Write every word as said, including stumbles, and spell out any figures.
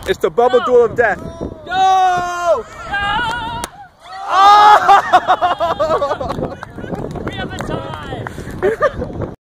It's the bubble Go. duel of death. Go! Go! Oh!